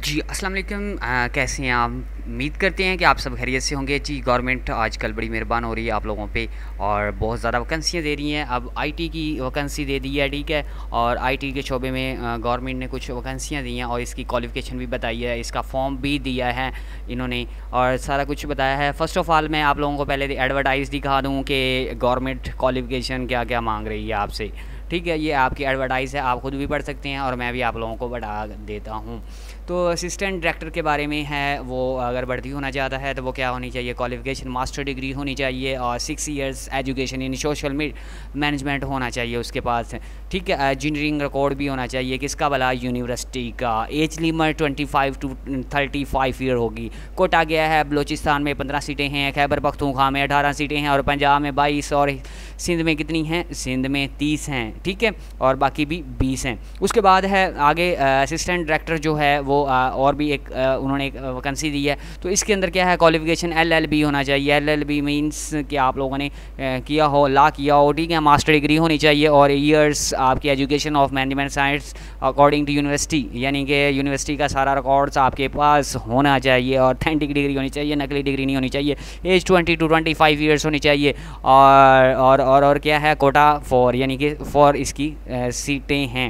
जी, अस्सलाम वालेकुम। कैसे हैं आप? उम्मीद करते हैं कि आप सब खैरियत से होंगे। जी, गवर्नमेंट आजकल बड़ी मेहरबान हो रही है आप लोगों पे और बहुत ज़्यादा वैकेंसियाँ दे रही हैं। अब आईटी की वैकेंसी दे दी है, ठीक है। और आईटी के शोबे में गवर्नमेंट ने कुछ वैकेंसियाँ दी हैं और इसकी क्वालिफ़िकेशन भी बताई है, इसका फॉर्म भी दिया है इन्होंने और सारा कुछ बताया है। फ़र्स्ट ऑफ़ ऑल मैं आप लोगों को पहले एडवर्टाइज़ दिखा दूँ कि गवर्नमेंट क्वालिफ़िकेशन क्या-क्या माँग रही है आपसे, ठीक है। ये आपकी एडवर्टाइज़ है, आप खुद भी पढ़ सकते हैं और मैं भी आप लोगों को बढ़ा देता हूँ। तो असिस्टेंट डायरेक्टर के बारे में है, वो अगर भर्ती होना चाहता है तो वो क्या होनी चाहिए, क्वालिफ़िकेशन मास्टर डिग्री होनी चाहिए और 6 years education in social management होना चाहिए उसके पास, ठीक है। इंजीनियरिंग रिकॉर्ड भी होना चाहिए, किसका भला, यूनिवर्सिटी का। एज लिमिट 25 टू 35 ईयर होगी। कोटा गया है, बलूचिस्तान में 15 सीटें हैं, खैबर पख्तूनख्वा में 18 सीटें हैं और पंजाब में 22 और सिंध में कितनी हैं, सिंध में 30 हैं, ठीक है। और बाकी भी 20 हैं। उसके बाद है आगे असिस्टेंट डायरेक्टर जो है वो और भी एक उन्होंने एक वैकेंसी दी है। तो इसके अंदर क्या है, क्वालिफ़िकेशन LLB होना चाहिए। LLB मींस कि आप लोगों ने किया हो, लॉ किया हो, ठीक है। मास्टर डिग्री होनी चाहिए और ईयर्स आपकी education of management science according to university, यानी कि यूनिवर्सिटी का सारा रिकॉर्ड्स आपके पास होना चाहिए। और ऑथेंटिक डिग्री होनी चाहिए, नकली डिग्री नहीं होनी चाहिए। एज 20 टू 25 ईयर्स होनी चाहिए। और क्या है, कोटा फॉर, यानी कि फॉर इसकी सीटें हैं।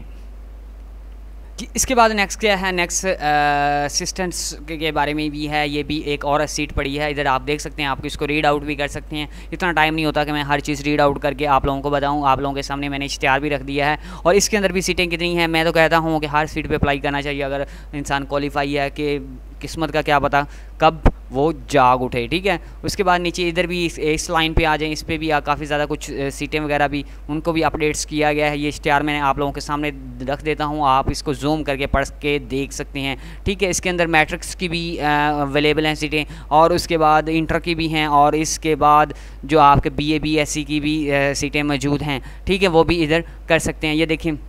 इसके बाद नेक्स्ट क्या है, नेक्स्ट असिस्टेंट्स के बारे में भी है। ये भी एक और सीट पड़ी है, इधर आप देख सकते हैं, आपको इसको रीड आउट भी कर सकते हैं। इतना टाइम नहीं होता कि मैं हर चीज़ रीड आउट करके आप लोगों को बताऊं। आप लोगों के सामने मैंने इश्तिहार भी रख दिया है और इसके अंदर भी सीटें कितनी हैं। मैं तो कहता हूँ कि हर सीट पे अप्लाई करना चाहिए अगर इंसान क्वालिफाई है, कि किस्मत का क्या पता कब वो जाग उठे, ठीक है। उसके बाद नीचे इधर भी इस लाइन पे आ जाएं, इस पे भी काफ़ी ज़्यादा कुछ सीटें वगैरह भी उनको भी अपडेट्स किया गया है। ये इश्तिहार मैंने आप लोगों के सामने रख देता हूँ, आप इसको जूम करके पढ़ के देख सकते हैं, ठीक है। इसके अंदर मैट्रिक्स की भी अवेलेबल हैं सीटें और उसके बाद इंटर की भी हैं और इसके बाद जो आपके BA BSc की भी सीटें मौजूद हैं, ठीक है। वो भी इधर कर सकते हैं। ये देखिए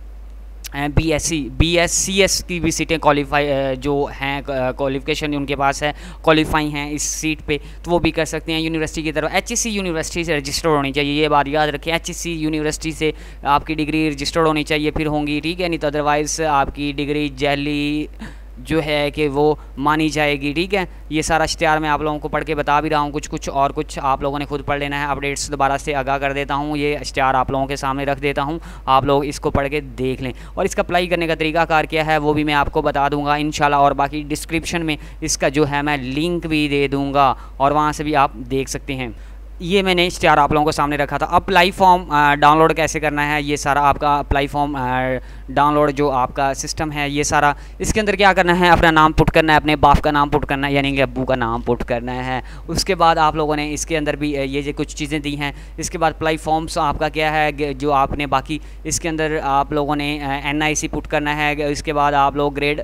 BSc BScs की भी सीटें क्वालिफाई जो हैं, क्वालिफ़िकेशन उनके पास है, क्वालिफाई हैं इस सीट पे, तो वो भी कर सकते हैं। यूनिवर्सिटी की तरफ HSC यूनिवर्सिटी से रजिस्टर्ड होनी चाहिए, ये बात याद रखें। HSC यूनिवर्सिटी से आपकी डिग्री रजिस्टर्ड होनी चाहिए, फिर होंगी, ठीक है। नहीं तो अदरवाइज़ आपकी डिग्री जैली जो है कि वो मानी जाएगी, ठीक है। ये सारा इश्तिहार मैं आप लोगों को पढ़ के बता भी रहा हूँ, कुछ और कुछ आप लोगों ने खुद पढ़ लेना है। अपडेट्स दोबारा से आगाह कर देता हूँ, ये इश्तिहार आप लोगों के सामने रख देता हूँ, आप लोग इसको पढ़ के देख लें। और इसका अप्लाई करने का तरीकाकार क्या है वो भी मैं आपको बता दूँगा इंशाल्लाह। और बाकी डिस्क्रिप्शन में इसका जो है मैं लिंक भी दे दूँगा और वहाँ से भी आप देख सकते हैं। ये मैंने इश्तिहार आप लोगों को सामने रखा था। अप्लाई फॉर्म डाउनलोड कैसे करना है, ये सारा आपका अप्लाई फॉर्म डाउनलोड जो आपका सिस्टम है, ये सारा इसके अंदर क्या करना है, अपना नाम पुट करना है, अपने बाप का नाम पुट करना है, यानी कि अब्बू का नाम पुट करना है। उसके बाद आप लोगों ने इसके अंदर भी ये जो कुछ चीज़ें दी हैं। इसके बाद अप्लाई फॉर्म्स आपका क्या है, जो आपने बाकी इसके अंदर आप लोगों ने NIC पुट करना है। इसके बाद आप लोग ग्रेड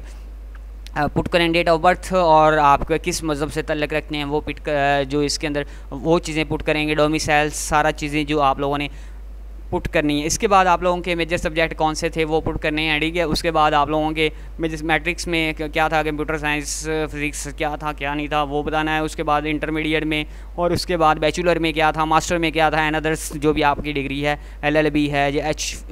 पुट करें, डेट ऑफ बर्थ और आप किस मज़हब से तल्लक रखते हैं वो जो इसके अंदर वो चीज़ें पुट करेंगे, डोमिसाइल, सारा चीज़ें जो आप लोगों ने पुट करनी है। इसके बाद आप लोगों के मेजर सब्जेक्ट कौन से थे वो पुट करने हैं, ठीक है। उसके बाद आप लोगों के मेजर मैट्रिक्स में क्या था, कंप्यूटर साइंस, फिज़िक्स क्या था क्या नहीं था वो बताना है। उसके बाद इंटरमीडिएट में और उसके बाद बैचलर में क्या था, मास्टर में क्या था, एंड अदर्स जो भी आपकी डिग्री है, LLB है, जो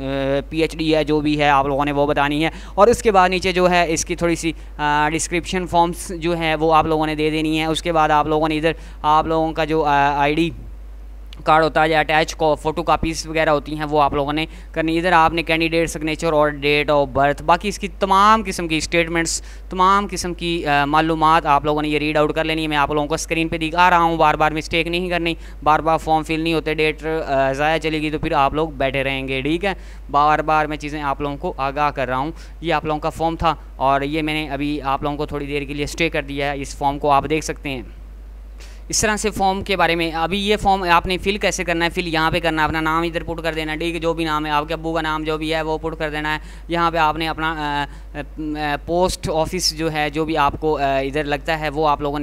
PhD है, जो भी है आप लोगों ने वो बतानी है। और उसके बाद नीचे जो है इसकी थोड़ी सी डिस्क्रिप्शन फॉर्म्स जो है वो आप लोगों ने दे देनी है। उसके बाद आप लोगों ने इधर आप लोगों का जो ID कार्ड होता है या अटैच फ़ोटो कापीज़ वगैरह होती हैं वो आप लोगों ने करनी। इधर आपने कैंडिडेट सिग्नेचर और डेट ऑफ बर्थ, बाकी इसकी तमाम किस्म की स्टेटमेंट्स, तमाम किस्म की मालूमात आप लोगों ने ये रीड आउट कर लेनी है। मैं आप लोगों को स्क्रीन पे दिखा रहा हूँ, बार बार मिस्टेक नहीं करनी, बार बार फॉर्म फिल नहीं होते, डेट ज़ाया चलेगी तो फिर आप लोग बैठे रहेंगे, ठीक है। बार बार मैं चीज़ें आप लोगों को आगाह कर रहा हूँ। ये आप लोगों का फॉर्म था और ये मैंने अभी आप लोगों को थोड़ी देर के लिए स्टे कर दिया है। इस फॉर्म को आप देख सकते हैं। इस तरह से फॉर्म के बारे में अभी ये फॉर्म आपने फिल कैसे करना है, फिल यहाँ पे करना है, अपना नाम इधर पुट कर देना है, ठीक है। जो भी नाम है आपके अब्बू का नाम जो भी है वो पुट कर देना है। यहाँ पे आपने अपना पोस्ट ऑफिस जो है, जो भी आपको इधर लगता है वो आप लोगों ने इधर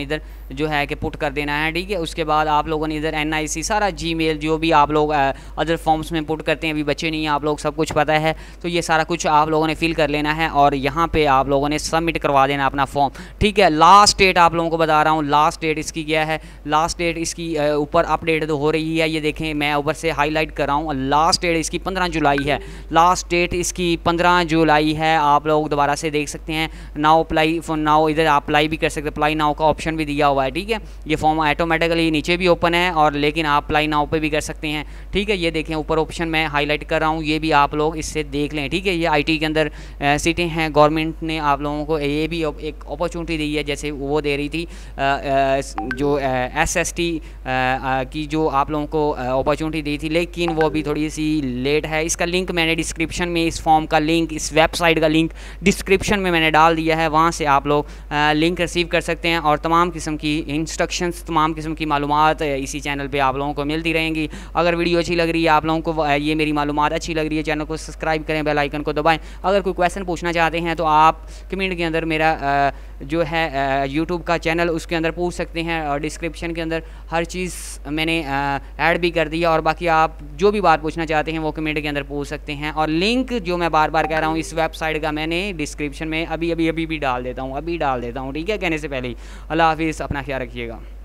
जो है कि पुट कर देना है, ठीक है। उसके बाद आप लोगों ने इधर NIC सारा जीमेल जो भी आप लोग अदर फॉर्म्स में पुट करते हैं, अभी बच्चे नहीं हैं आप लोग, सब कुछ पता है, तो ये सारा कुछ आप लोगों ने फिल कर लेना है और यहाँ पे आप लोगों ने सबमिट करवा देना अपना फॉर्म, ठीक है। लास्ट डेट आप लोगों को बता रहा हूँ, लास्ट डेट इसकी क्या है, लास्ट डेट इसकी ऊपर अपडेट तो हो रही है, ये देखें मैं ऊपर से हाईलाइट कर रहा हूँ, लास्ट डेट इसकी 15 जुलाई है, लास्ट डेट इसकी 15 जुलाई है। आप लोग दोबारा से देख सकते हैं, नाउ अप्लाई फॉर नाउ, इधर आप अप्लाई भी कर सकते हैं, अप्लाई नाउ का ऑप्शन भी दिया हुआ है, ठीक है। ये फॉर्म ऑटोमेटिकली नीचे भी ओपन है और लेकिन आप अप्लाई नाउ पे भी कर सकते हैं, ठीक है। ये देखें ऊपर ऑप्शन मैं हाईलाइट कर रहा हूँ, ये भी आप लोग इससे देख लें, ठीक है। ये IT के अंदर सीटें हैं, गवर्नमेंट ने आप लोगों को ये भी एक अपॉर्चुनिटी दी है, जैसे वो दे रही थी जो SST की जो आप लोगों को अपॉर्चुनिटी दी थी, लेकिन वो भी थोड़ी सी लेट है। इसका लिंक मैंने डिस्क्रिप्शन में, इस फॉर्म का लिंक, इस वेबसाइट का लिंक डिस्क्रिप्शन में मैंने डाल दिया है, वहाँ से आप लोग लिंक रिसीव कर सकते हैं और तमाम किस्म की इंस्ट्रक्शंस, तमाम किस्म की मालूमात इसी चैनल पे आप लोगों को मिलती रहेंगी। अगर वीडियो अच्छी लग रही है, आप लोगों को ये मेरी मालूमात अच्छी लग रही है, चैनल को सब्सक्राइब करें, बेल आइकन को दबाएं। अगर कोई क्वेश्चन पूछना चाहते हैं तो आप कमेंट के अंदर मेरा जो है यूट्यूब का चैनल उसके अंदर पूछ सकते हैं और डिस्क्रिप्शन के अंदर हर चीज़ मैंने ऐड भी कर दिया, और बाकी आप जो भी बात पूछना चाहते हैं वो कमेंट के अंदर पूछ सकते हैं। और लिंक जो मैं बार बार कह रहा हूँ इस वेबसाइट का मैंने डिस्क्रिप्शन में अभी भी डाल देता हूँ, ठीक है, कहने से पहले ही। अल्लाह हाफिज़, अपना ख्याल रखिएगा।